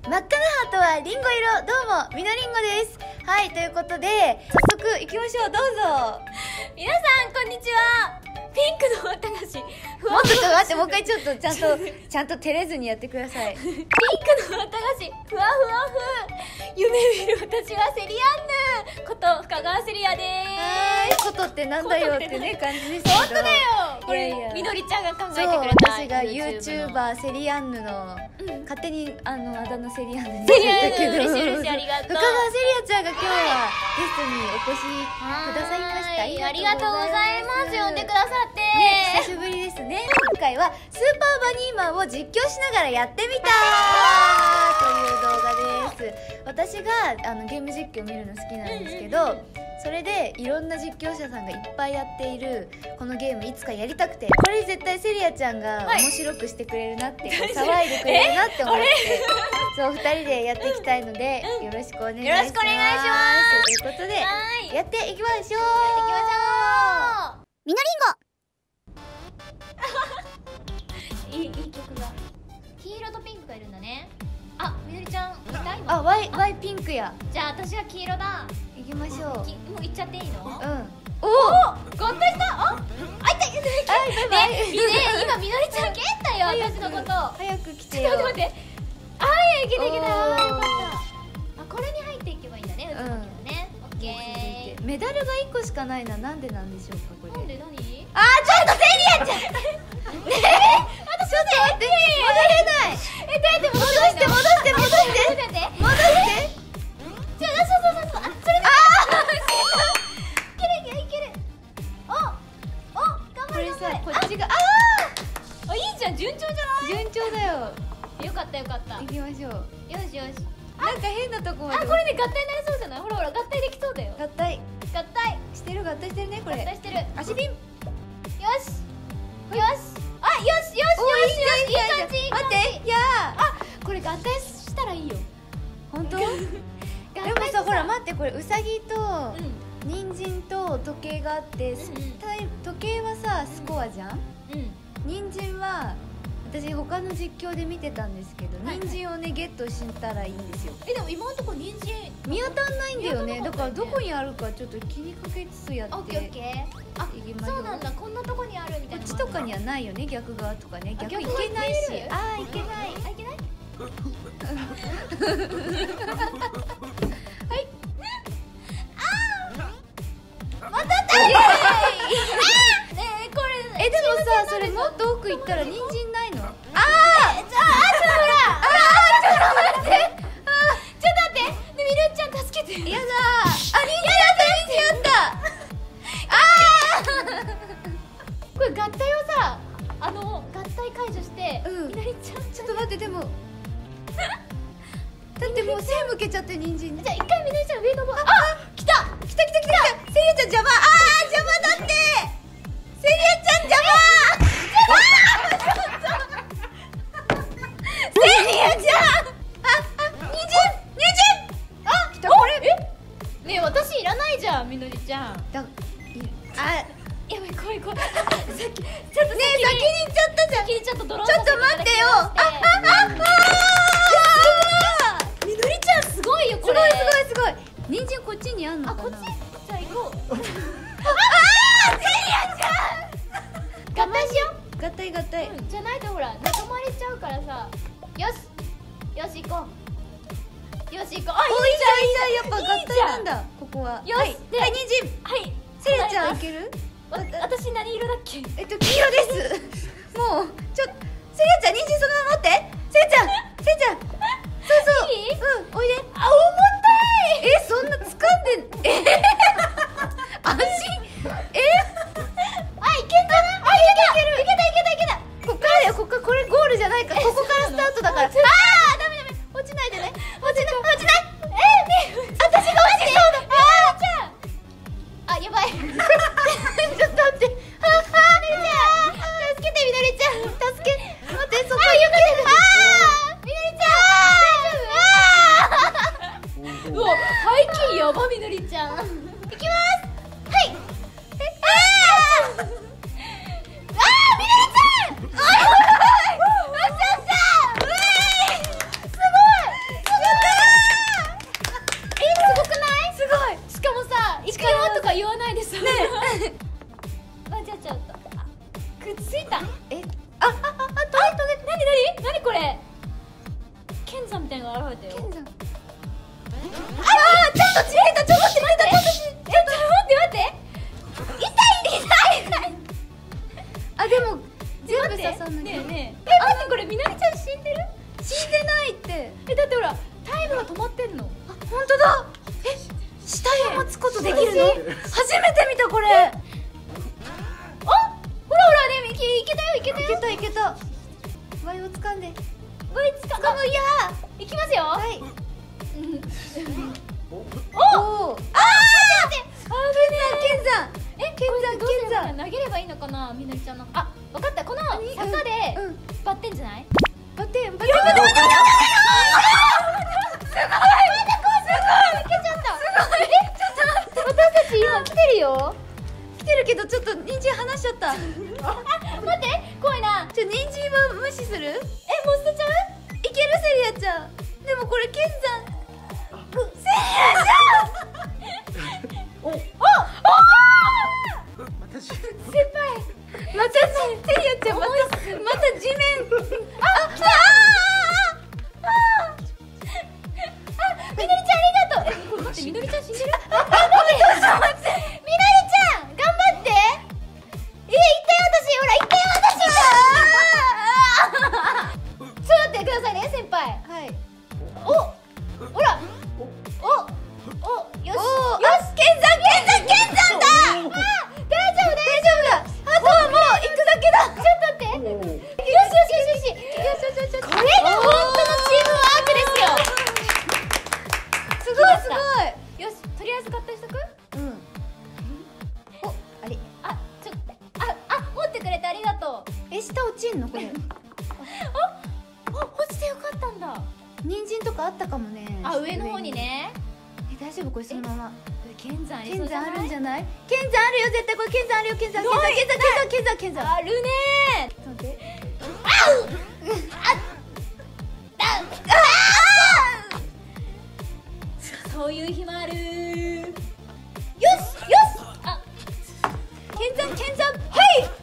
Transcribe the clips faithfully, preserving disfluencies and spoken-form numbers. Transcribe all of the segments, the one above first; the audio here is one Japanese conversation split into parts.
真っ赤なハートはリンゴ色。どうもみのりんごです。はい、ということで早速行きましょう。どうぞ。 皆さんこんにちは。ピンクの綿菓子ふもっとちょっと待って、もう一回ちょっとちゃんとちゃんと照れずにやってください。 ピンクの綿菓子ふわふわふ夢見る私はセリアンヌこと深川セリアではーい、ことってなんだよってね感じですけど、 本当だよ。これいやいやみのりちゃんが考えてそうくれた。 私が YouTube の YouTuber セリアンヌの、 うん勝手にあのあだ名セリアンヌにセリアンヌしたけど、 嬉しい嬉しい、ありがとう。 深川セリアちゃんが今日はゲストにお越しくださいました。 はいありがとうございます。呼んでくださってね、久しぶりですね。今回はスーパーバニーマンを実況しながらやってみたという動画です。私があのゲーム実況見るの好きなんですけど、それでいろんな実況者さんがいっぱいやっているこのゲームいつかやりたくて、これ絶対セリアちゃんが面白くしてくれるなって、こう騒いでくれるなって思って、そうふたりでやっていきたいので、よろしくお願いします。 よろしくお願いしますということではいやっていきましょう。 やっていきましょう。 みのいい、いい曲が。黄色とピンクがいるんだね。あ、みのりちゃんいたりんご。 今。 あ、ワイワイピンクや。 じゃあ私が黄色だ。 行きましょう。 きもう行っちゃっていいの？ うん。 おおお。 合体した。あ、あいたいたいた。 はい、バイバイ。 ね、みね、今みのりちゃん蹴ったよ、私のこと。 早く来てちょっとよ。 待って待って。あー、いけたいけた。あー、よかおーった。あ、これに入っていけばいいんだね。 うんうちのね。オッケー。 メダルがいっこしかないのはなんでなんでしょうか、これ。 なんで何？ あー、ちょっとセリアちゃん。ねえ、あとちょっと待って、戻れない。 え、どうやって戻戻して戻して戻して戻って戻して。 じゃあ、そうそうそうそう。あ、それだ。いけるいけるいける。お、お、頑張れこれさ、 頑張れ。 こっちが、ああ、いいじゃん、順調じゃー、順調だよ。 ない？よかったよかった。 行きましょう。 よしよし。 なんか変なとこまあ、 で。 これで合体になりそうじゃない？ほらほら、合体できそうだよ。 合体合体してる、合体してるね、これ。 合体してる。 足ピン。 よしよし。あ、よしよしよしよし。いい感じいい感じ。 待って、いやー。 あ、これ合体したらいいよ。 本当？ 合でもさ、ほら待って、これウサギとうん人参と時計があって、 うんうんタイ時計はさスコアじゃん。 うん。 人参は私他の実況で見てたんですけど、 はいはい人参をねゲットしたらいいんですよ。 え、でも今のところ人参。 見当たんないんだよね。 見当たらなかったよねだからどこにあるかちょっと気にかけつつやってオッケーオッケー。あ、 いきましょう。 そうなんだ。こんなとこにあるみたいな。 こっちとかにはないよね、逆側とかね。 あ逆い逆側けないし行ける。 あーいけない。 あ、いけない。 またった。 ねえ、これ。 えでもさ、それもっと奥行ったら人参ないの？ああー、ちょ、あ、ちょ、ほら。あー、ちょっと待って。あー、ちょっと待って。ね、みるちゃん助けて。 ーやだー。あ、人参あった人参あった。あこれ合体をさ、あの合体解除して、 うんみなりちゃん、 ーちょっと待って、でもだってもう背向けちゃって人参。 じゃあ一回みなりちゃん上の方。あ、来た。 来た来た来た。セリアちゃん邪魔。あー邪魔だって。セリアちゃん邪魔。セリアちゃん。ああ人参人参。あ来たこれ。 え、ねえ、私いらないじゃん、みのりちゃん。 だあやばい、怖い怖い。さっき、ちょっとねえ先に行っちゃったじゃん。 先にちょっとドローンちょっと待ってよ。ああああみのりちゃんすごいよ、これ。 すごいすごいすごい。人参こっちにあんのあ、 かな。 こっち。じゃあ行こう。 ああセリアちゃん。 合体しよ合体合体。 う。うん、じゃないとほら、仲間れちゃうからさ。よし。よし、行こう。よし、行こう。あ、 おいいじゃんいいじゃん。やっぱ合いいじゃん体なんだここは。 よしはいではい人参。 はい。 セリアちゃんいける？ わ私何色だっけ？ えっと黄色ですもうちょセリアちゃん人参そのまま持ってセリアちゃんセリアちゃんそうそういい？ うんおいであ、重たい。 えそんな掴んでえ足えあ、いけんじゃない？あ、いけたいけたいけたいけた。 こっからだよこっからこれゴールじゃないからここからスタートだからあーそうなの？ ダメダメ落ちないでね落ちない落ちないえー、ね、 私が落ちそうだあーちゃん。あ、やばい。 ちょっと待ってああみのりちゃん助けてみのりちゃん助け待ってそこあ、よかった。 あーみのりちゃん大丈夫？ うわ、背筋やば、みのりちゃん。 いきますはいえあーあーみのりちゃんあーよっしゃよっしゃうえーすごい剣山みたいなのが現れたよ。 剣山。ああ、ちょっと違えた、ちょっと待って、ちょっと待って待って。痛い痛い痛い。 あ、でも全部刺さんなきゃ。 ねえねえ。え、待って、これみなみちゃん死んでる？ 死んでないって。 え、だってほらタイムが止まってんの。 あ、本当だ。え、死体を待つことできるの？初めて見たこれ。あ、 ほらほらね、いけいけたよいけたよ。 いけたいけた。ワイを掴んで。 ワイつかむやー。いきますよ。 はい。 おお。 ああ。待って待って。あぶねえ。剣山。 え、 剣山剣山。 投げればいいのかな、みなみちゃんの。あ、わかった。この坂でバッテンじゃない？ バッテンバッテン。 すごい。すごい。すごい。いけちゃった。すごい。え、ちょっと待って。私たち今来てるよ。 来てるけどちょっと人参離しちゃった。 あ、待って、怖いな。 ちょ、人参は無視する？ え、もう捨てちゃう？ いけるセリアちゃん。でもこれ剣山。 セリアちゃん。お、お、お。先輩。 またセリアちゃんまたまた地面。 あ、来た。ああ。あ、みのりちゃんありがとう。え、これ待って、みのりちゃん死んでる？あ、待って、ちょっと待って。みのりちゃん頑張って。え、行ったよ私。ほら行ったよ私。ちょっと待ってくださいね先輩。 はい。 お、ほら。お、お、よし。よし、 剣山剣山剣山だ。 あ、大丈夫大丈夫。 あとはもう行くだけだ。 ちょっと待って。よしよしよしよし。よしよしよし。これが本当のチームワークですよ。 すごいすごい。 よし、とりあえず買ったしとく。 うん。お、あれ。 あ、ちょ、あ、あ、持ってくれてありがとう。 え、下落ちんのこれ。 あ、あ、落ちてよかったんだ。 人参とかあったかもね。 あ、上の方にね。 え、大丈夫これそのまま。 剣山ありそ剣うじゃない？ 山あるんじゃない？剣山あるよ絶対これ剣山あるよ剣山剣山剣山剣山剣山。 あるねー。 ちょっと待って。 あう。あ、あ、あ。そういう日もあるー。よしよし。あ、 剣山剣山。 はいはいはい。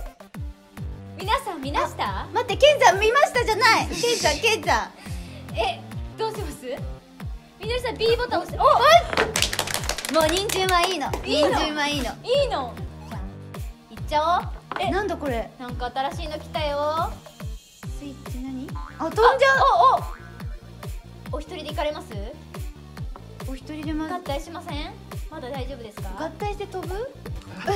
皆さん見ました？ 待って剣山見ましたじゃない。剣山剣山。 え、どうします？みのりさん B ボタン押して。お、 もう人参はいいの。人参はいいの。 いいの。じゃあいっちゃおう。え、 なんだこれ。 なんか新しいの来たよ。 スイッチ何？あ、飛んじゃう。 おお。お一人で行かれます？ お一人でま合体しません？まだ大丈夫ですか？ 合体して飛ぶ？ やばい。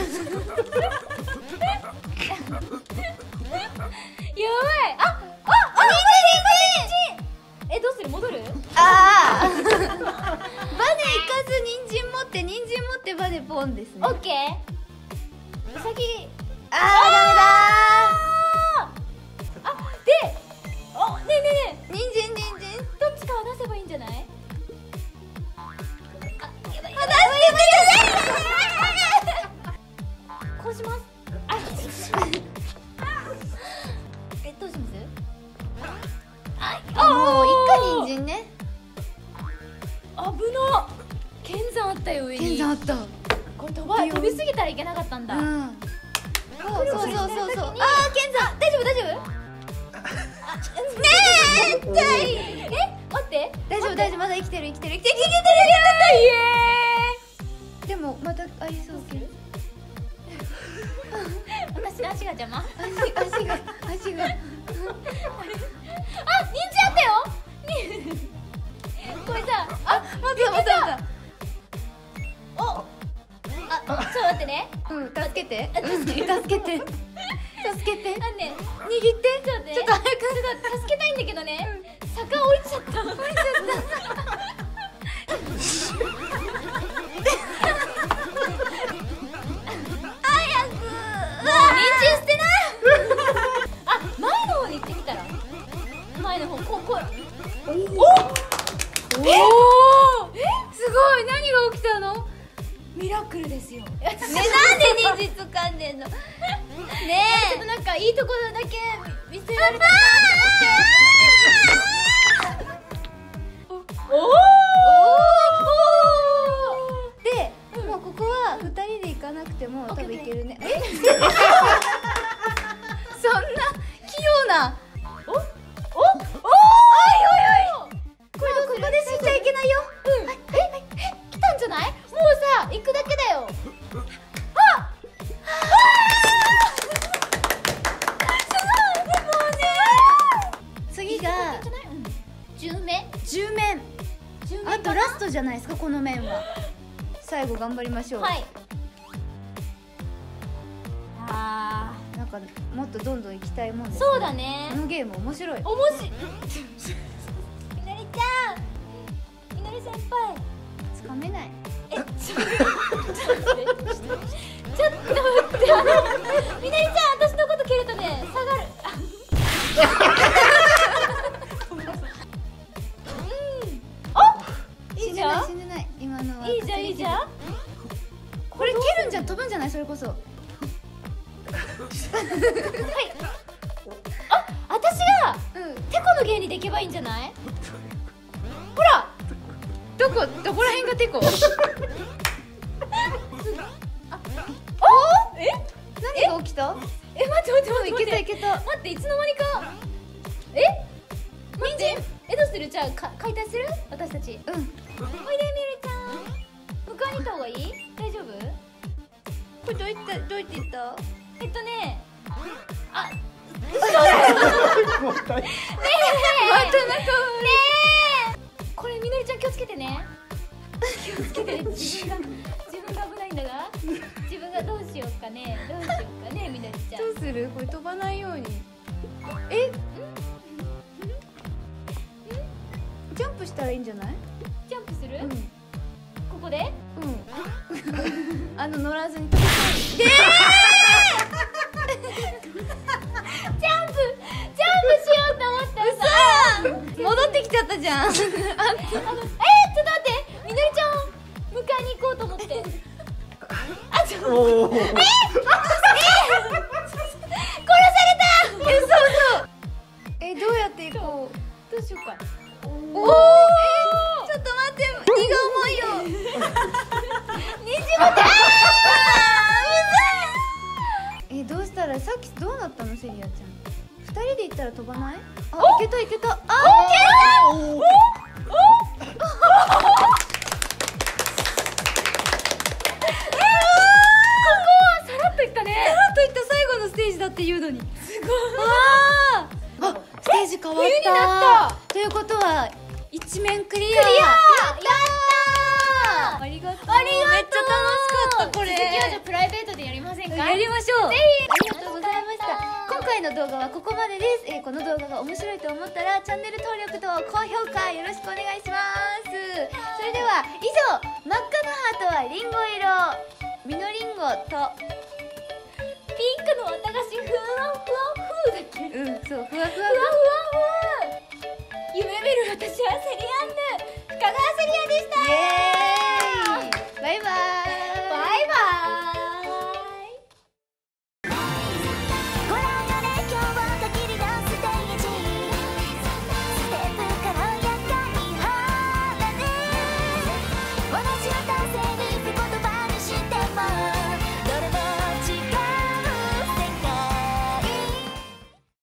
あ、あ、あ、人参人参。え、どうする？戻る？ ああ。バネ行かず人参持って人参持ってバネポンですね。 オッケー。うさぎ。 あああ、で、お、ねえねえねダメだ。人参人参。 どっちか離せばいいんじゃない？あ、やばい。 離こうします。あ、え、どうします？ あ、もう一回人参ね。 危な。剣山あったよ上に。 剣山あった。 これ飛ば飛びすぎたらいけなかったんだ。 うん。そうそうそうそうそう。ああ剣山大丈夫大丈夫？ ねえ痛い。 え、待って。 大丈夫大丈夫まだ生きてる生きてる生きてる生きてる生きてる。でもまたありそうけど。 私の足が邪魔。 足足が足が。 あ、人参あったよ。これさ、 あ、待って待って待って。 お、あ、ちょっと待ってね。 うん、助けて。助けて。助けて。助けて。 なんで、 握って。 ちょっとね。 ちょっと早く。 ちょっと助けたいんだけどね。坂降りちゃった。降りちゃった。 早く。 もう人参捨てない。あ、前の方に行ってみたら。前の方、こう、こう。おお。おお。え、 すごい。何が起きたの？ ミラクルですよ。ね、 なんで人参掴んでんの？ねえ。 ちょっとなんかいいところだけ見せられた。おお。 で、もうここは二人で行かなくても多分行けるね。え？そんな器用な。 おおお。 じゃない？うんじゅうめんじゅうめん。 じゅうめんあとラストじゃないですか、この面は。最後頑張りましょう。 はいあなんかもっとどんどん行きたいもんです、 ーそうだねこのゲーム面白い。 おもしみのりちゃんみのり先輩つかめない。 えちょっと待ってちょっと待ってあのみのりちゃん私のこと蹴るとね下がるいいじゃん死んでない今のは。 いいじゃんいいじゃんこれ蹴るんじゃん、飛ぶんじゃない、それこそ。 はいあ私がうん。 テコの芸にできばいいんじゃないほらどこどこら辺がテコ？ おえ何が起きた？ え待って待って待っていけたいけた。 待っていつの間にかえ人参えどうするじゃあか解体する私たちうん。 おいでみるちゃん迎えに行った方がいい大丈夫これどういったどういって言った？ えっとねあもったいねえまたなんかねえこれみのりちゃん気をつけてね気をつけてね自分が自分が危ないんだが自分がどうしようかねどうしようかねみのりちゃんどうする？これ飛ばないように。え？ジャンプしたらいいんじゃない？ ジャンプする、 うん。 ここでうん。あの乗らずに飛び込んで。 ジャンプジャンプしようと思ったらさ戻ってきちゃったじゃん。 あのえー、ちょっと待ってみのりちゃん迎えに行こうと思ってあちょっとおー殺されたえ、そうそう。え、どうやって行こう？ どうしようかおおお。 ーちょっと待って、荷が重いよ。 虹もてえ、どうしたらさっきどうなったのセリアちゃん？二人で行ったら飛ばない？あ、 おいけたいけた。あ、 おーさらっといったねさらっといった最後のステージだって言うのに。 すごいあーあ、ステージ変わった。 冬になったということは一面クリア。 クリアやったーありがとう。 ありがとうめっちゃ楽しかったこれ。 続きはじゃあプライベートでやりませんかやりましょう。 ぜひありがとうございました。今回の動画はここまでです。えーこの動画が面白いと思ったらチャンネル登録と高評価よろしくお願いします。それでは以上、真っ赤なハートはリンゴ色、ミノリンゴと、 ピンクの綿菓子ふわふわふーだっけうん、そう、ふわふわふわふわふわ夢見る私はセリ